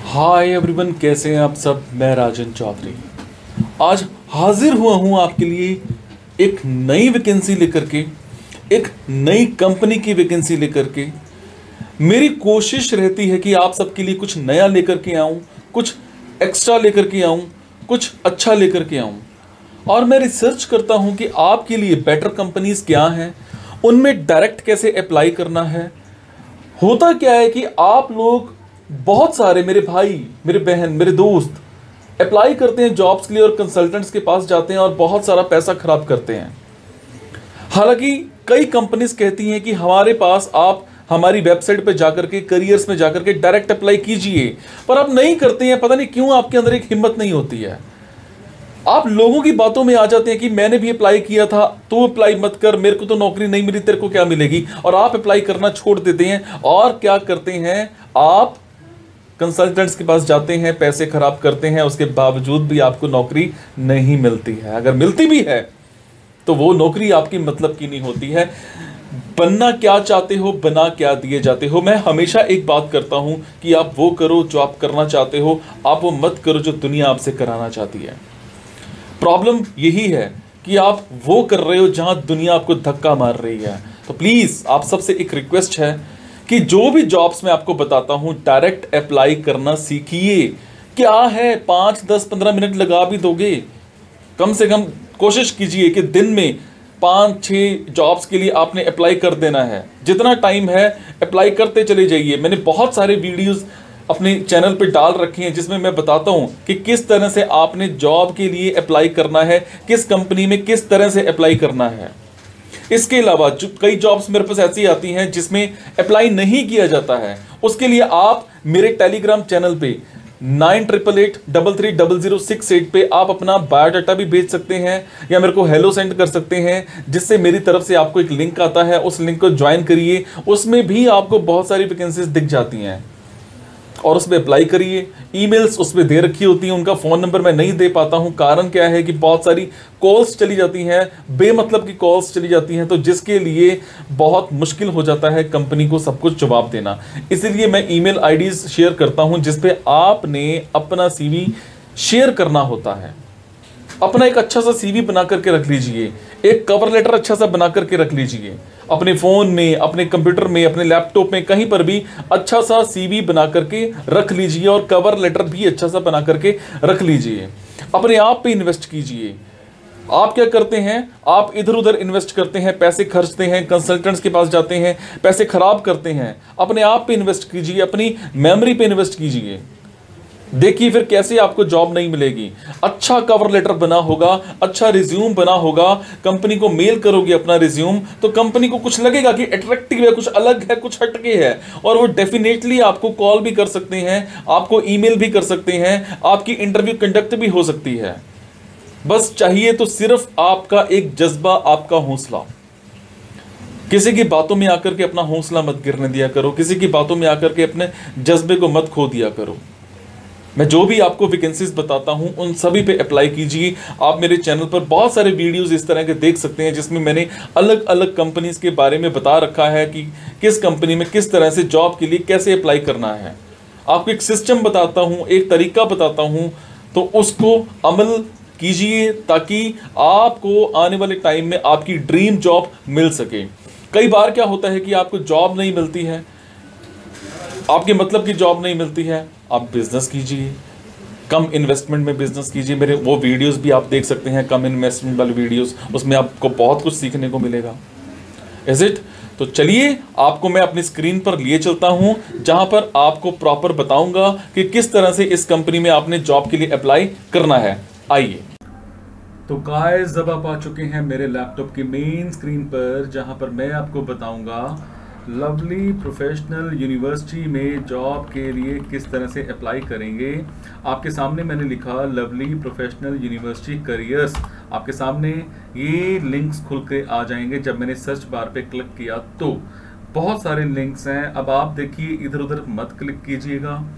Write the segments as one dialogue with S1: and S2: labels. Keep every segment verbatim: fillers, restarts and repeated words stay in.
S1: Hi everyone, कैसे हैं आप सब। मैं राजन चौधरी आज हाजिर हुआ हूं आपके लिए एक नई वैकेंसी लेकर के, एक नई कंपनी की वैकेंसी लेकर के। मेरी कोशिश रहती है कि आप सबके लिए कुछ नया लेकर के आऊं, कुछ एक्स्ट्रा लेकर के आऊं, कुछ अच्छा लेकर के आऊं। और मैं रिसर्च करता हूं कि आपके लिए बेटर कंपनीज क्या हैं, उनमें डायरेक्ट कैसे अप्लाई करना है। होता क्या है कि आप लोग बहुत सारे, मेरे भाई, मेरे बहन, मेरे दोस्त अप्लाई करते हैं जॉब्स के लिए और कंसल्टेंट्स के पास जाते हैं और बहुत सारा पैसा खराब करते हैं। हालांकि कई कंपनीज कहती हैं कि हमारे पास आप हमारी वेबसाइट पे जाकर के, करियर्स में जाकर के डायरेक्ट अप्लाई कीजिए, पर आप नहीं करते हैं। पता नहीं क्यों आपके अंदर एक हिम्मत नहीं होती है। आप लोगों की बातों में आ जाते हैं कि मैंने भी अप्लाई किया था, तू अप्लाई मत कर, मेरे को तो नौकरी नहीं मिली, तेरे को क्या मिलेगी। और आप अप्लाई करना छोड़ देते हैं और क्या करते हैं, आप कंसल्टेंट्स के पास जाते हैं, पैसे खराब करते हैं, उसके बावजूद भी आपको नौकरी नहीं मिलती है। अगर मिलती भी है तो वो नौकरी आपकी मतलब की नहीं होती है। बनना क्या चाहते हो, बना क्या दिए जाते हो। मैं हमेशा एक बात करता हूं कि आप वो करो जो आप करना चाहते हो, आप वो मत करो जो दुनिया आपसे कराना चाहती है। प्रॉब्लम यही है कि आप वो कर रहे हो जहां दुनिया आपको धक्का मार रही है। तो प्लीज आप सबसे एक रिक्वेस्ट है कि जो भी जॉब्स मैं आपको बताता हूं, डायरेक्ट अप्लाई करना सीखिए। क्या है, पांच दस पंद्रह मिनट लगा भी दोगे, कम से कम कोशिश कीजिए कि दिन में पांच छह जॉब्स के लिए आपने अप्लाई कर देना है। जितना टाइम है अप्लाई करते चले जाइए। मैंने बहुत सारे वीडियोस अपने चैनल पे डाल रखे हैं जिसमें मैं बताता हूं कि किस तरह से आपने जॉब के लिए अप्लाई करना है, किस कंपनी में किस तरह से अप्लाई करना है। इसके अलावा जो कई जॉब्स मेरे पास ऐसी आती हैं जिसमें अप्लाई नहीं किया जाता है, उसके लिए आप मेरे टेलीग्राम चैनल पे nine triple eight double three double zero six eight पे आप अपना बायोडाटा भी भेज सकते हैं या मेरे को हेलो सेंड कर सकते हैं, जिससे मेरी तरफ से आपको एक लिंक आता है। उस लिंक को ज्वाइन करिए, उसमें भी आपको बहुत सारी वैकेंसीज दिख जाती हैं और उसमें अप्लाई करिए। ईमेल्स उसमें दे रखी होती हैं, उनका फ़ोन नंबर मैं नहीं दे पाता हूं। कारण क्या है कि बहुत सारी कॉल्स चली जाती हैं, बेमतलब की कॉल्स चली जाती हैं, तो जिसके लिए बहुत मुश्किल हो जाता है कंपनी को सब कुछ जवाब देना। इसलिए मैं ईमेल आईडीज शेयर करता हूं जिस पे आपने अपना सीवी शेयर करना होता है। अपना एक अच्छा सा सीवी बना करके रख लीजिए, एक कवर लेटर अच्छा सा बना करके रख लीजिए, अपने फ़ोन में, अपने कंप्यूटर में, अपने लैपटॉप में, कहीं पर भी अच्छा सा सीवी बना करके रख लीजिए और कवर लेटर भी अच्छा सा बना करके रख लीजिए। अपने आप पे इन्वेस्ट कीजिए। आप क्या करते हैं, आप इधर उधर इन्वेस्ट करते हैं, पैसे खर्चते हैं, कंसल्टेंट्स के पास जाते हैं, पैसे खराब करते हैं। अपने आप पे इन्वेस्ट कीजिए, अपनी मेमोरी पे इन्वेस्ट कीजिए। देखिए फिर कैसे आपको जॉब नहीं मिलेगी। अच्छा कवर लेटर बना होगा, अच्छा रिज्यूम बना होगा, कंपनी को मेल करोगे अपना रिज्यूम, तो कंपनी को कुछ लगेगा कि अट्रैक्टिव है, कुछ अलग है, कुछ हटके है, और वो डेफिनेटली आपको कॉल भी कर सकते हैं, आपको ईमेल भी कर सकते हैं, आपकी इंटरव्यू कंडक्ट भी हो सकती है। बस चाहिए तो सिर्फ आपका एक जज्बा, आपका हौसला। किसी की बातों में आकर के अपना हौसला मत गिरने दिया करो, किसी की बातों में आकर के अपने जज्बे को मत खो दिया करो। मैं जो भी आपको वैकेंसीज बताता हूं उन सभी पे अप्लाई कीजिए। आप मेरे चैनल पर बहुत सारे वीडियोस इस तरह के देख सकते हैं जिसमें मैंने अलग अलग कंपनीज के बारे में बता रखा है कि किस कंपनी में किस तरह से जॉब के लिए कैसे अप्लाई करना है। आपको एक सिस्टम बताता हूं, एक तरीका बताता हूं, तो उसको अमल कीजिए ताकि आपको आने वाले टाइम में आपकी ड्रीम जॉब मिल सके। कई बार क्या होता है कि आपको जॉब नहीं मिलती है, आपके मतलब की जॉब नहीं मिलती है, आप बिजनेस कीजिए, कम इन्वेस्टमेंट में बिजनेस कीजिए। मेरे वो वीडियोस भी आप देख सकते हैं, कम इन्वेस्टमेंट वाले वीडियोस, उसमें आपको बहुत कुछ सीखने को मिलेगा। Is it? तो चलिए आपको मैं अपनी स्क्रीन पर लिए चलता हूं जहां पर आपको प्रॉपर बताऊंगा कि किस तरह से इस कंपनी में आपने जॉब के लिए अप्लाई करना है। आइए। तो गाइस, जब आप आ चुके हैं मेरे लैपटॉप की मेन स्क्रीन पर जहां पर मैं आपको बताऊंगा लवली प्रोफेशनल यूनिवर्सिटी में जॉब के लिए किस तरह से अप्लाई करेंगे। आपके सामने मैंने लिखा लवली प्रोफेशनल यूनिवर्सिटी करियर्स। आपके सामने ये लिंक्स खुल के आ जाएंगे। जब मैंने सर्च बार पे क्लिक किया तो बहुत सारे लिंक्स हैं। अब आप देखिए, इधर उधर मत क्लिक कीजिएगा।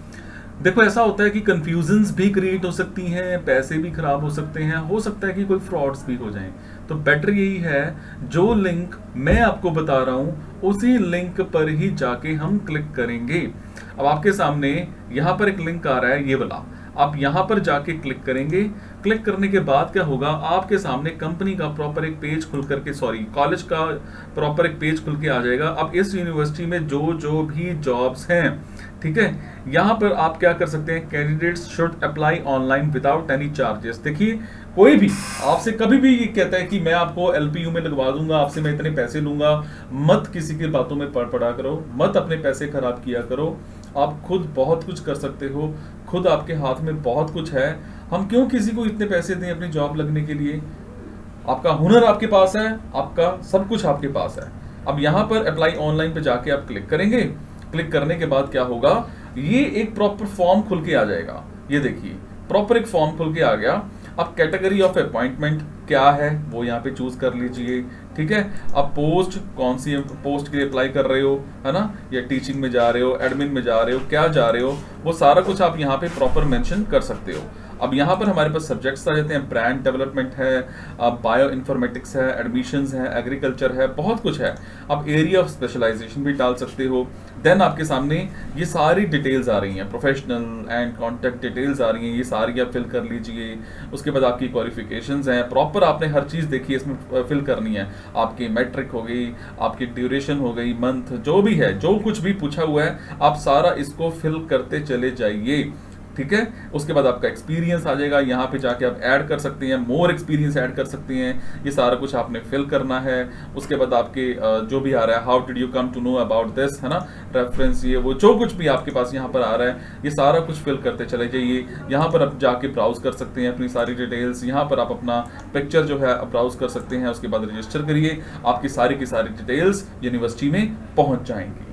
S1: देखो ऐसा होता है कि कंफ्यूजन्स भी क्रिएट हो सकती हैं, पैसे भी खराब हो सकते हैं, हो सकता है कि कोई फ्रॉड्स भी हो जाएं। तो बेटर यही है जो लिंक मैं आपको बता रहा हूं उसी लिंक पर ही जाके हम क्लिक करेंगे। अब आपके सामने यहां पर एक लिंक आ रहा है, ये वाला, आप यहां पर जाके क्लिक करेंगे। क्लिक करने के बाद क्या होगा, आपके सामने कंपनी का प्रॉपर एक पेज खुल करके, सॉरी कॉलेज का प्रॉपर एक पेज खुल के आ जाएगा। अब इस यूनिवर्सिटी में जो जो भी जॉब्स हैं, ठीक है, यहां पर आप क्या कर सकते हैं, candidates should apply online without any charges. देखिए कोई भी आपसे कभी भी ये कहता है कि मैं आपको एलपीयू में लगवा दूंगा, आपसे मैं इतने पैसे लूंगा, मत किसी की बातों में पड़ पड़ा करो, मत अपने पैसे खराब किया करो। आप खुद बहुत कुछ कर सकते हो, खुद आपके हाथ में बहुत कुछ है। हम क्यों किसी को इतने पैसे दें अपनी जॉब लगने के लिए? आपका हुनर आपके पास है, आपका सब कुछ आपके पास है। अब यहाँ पर अप्लाई ऑनलाइन पे जाके आप क्लिक करेंगे। क्लिक करने के बाद क्या होगा, ये एक प्रॉपर फॉर्म खुल के आ जाएगा। ये देखिए प्रॉपर एक फॉर्म खुल के आ गया। अब कैटेगरी ऑफ अपॉइंटमेंट क्या है वो यहाँ पे चूज कर लीजिए, ठीक है। अब पोस्ट कौन सी पोस्ट के लिए अप्लाई कर रहे हो, है ना, या टीचिंग में जा रहे हो, एडमिन में जा रहे हो, क्या जा रहे हो, वो सारा कुछ आप यहाँ पे प्रॉपर मेंशन कर सकते हो। अब यहाँ पर हमारे पास सब्जेक्ट्स आ जाते हैं, ब्रांड डेवलपमेंट है, बायो इन्फॉर्मेटिक्स है, एडमिशंस है, एग्रीकल्चर है, बहुत कुछ है। अब एरिया ऑफ स्पेशलाइजेशन भी डाल सकते हो। देन आपके सामने ये सारी डिटेल्स आ रही हैं, प्रोफेशनल एंड कॉन्टैक्ट डिटेल्स आ रही हैं, ये सारी आप फिल कर लीजिए। उसके बाद आपकी क्वालिफिकेशंस हैं, प्रॉपर आपने हर चीज़ देखी इसमें फिल करनी है। आपकी मैट्रिक हो गई, आपकी ड्यूरेशन हो गई, मंथ, जो भी है, जो कुछ भी पूछा हुआ है, आप सारा इसको फिल करते चले जाइए, ठीक है। उसके बाद आपका एक्सपीरियंस आ जाएगा, यहाँ पे जाके आप ऐड कर सकते हैं, मोर एक्सपीरियंस ऐड कर सकते हैं। ये सारा कुछ आपने फिल करना है। उसके बाद आपके जो भी आ रहा है, how did you come to know about this, है ना, रेफरेंस, ये वो जो कुछ भी आपके पास यहाँ पर आ रहा है, ये सारा कुछ फिल करते चले जाइए। यहाँ पर आप जाके ब्राउज कर सकते हैं अपनी सारी डिटेल्स। यहाँ पर आप अपना पिक्चर जो है ब्राउज कर सकते हैं। उसके बाद रजिस्टर करिए, आपकी सारी की सारी डिटेल्स यूनिवर्सिटी में पहुंच जाएंगी।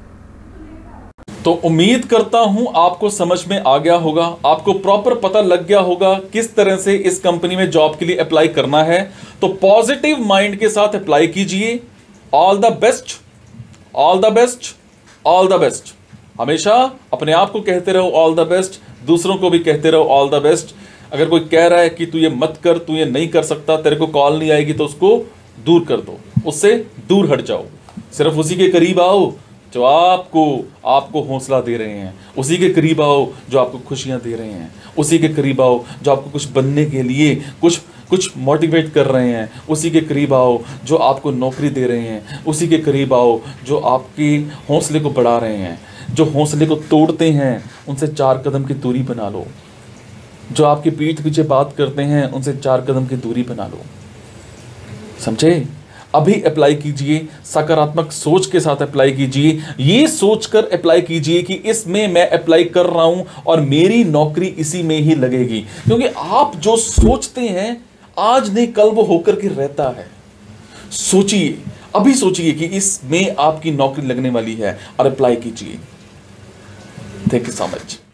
S1: तो उम्मीद करता हूं आपको समझ में आ गया होगा, आपको प्रॉपर पता लग गया होगा किस तरह से इस कंपनी में जॉब के लिए अप्लाई करना है। तो पॉजिटिव माइंड के साथ अप्लाई कीजिए। All the best, all the best, all the best. हमेशा अपने आप को कहते रहो ऑल द बेस्ट, दूसरों को भी कहते रहो ऑल द बेस्ट। अगर कोई कह रहा है कि तू ये मत कर, तू ये नहीं कर सकता, तेरे को कॉल नहीं आएगी, तो उसको दूर कर दो, उससे दूर हट जाओ। सिर्फ उसी के करीब आओ जो आपको आपको हौसला दे रहे हैं, उसी के करीब आओ जो आपको खुशियां दे रहे हैं, उसी के करीब आओ जो आपको कुछ बनने के लिए कुछ कुछ मोटिवेट कर रहे हैं, उसी के करीब आओ जो आपको नौकरी दे रहे हैं, उसी के करीब आओ जो आपके हौसले को बढ़ा रहे हैं। जो हौसले को तोड़ते हैं उनसे चार कदम की दूरी बना लो। जो आपकी पीठ पीछे बात करते हैं उनसे चार कदम की दूरी बना लो। समझे? अभी अप्लाई कीजिए, सकारात्मक सोच के साथ अप्लाई कीजिए। ये सोचकर अप्लाई कीजिए कि इसमें मैं अप्लाई कर रहा हूं और मेरी नौकरी इसी में ही लगेगी। क्योंकि आप जो सोचते हैं आज नहीं कल वो होकर के रहता है। सोचिए, अभी सोचिए कि इसमें आपकी नौकरी लगने वाली है और अप्लाई कीजिए। Thank you so much.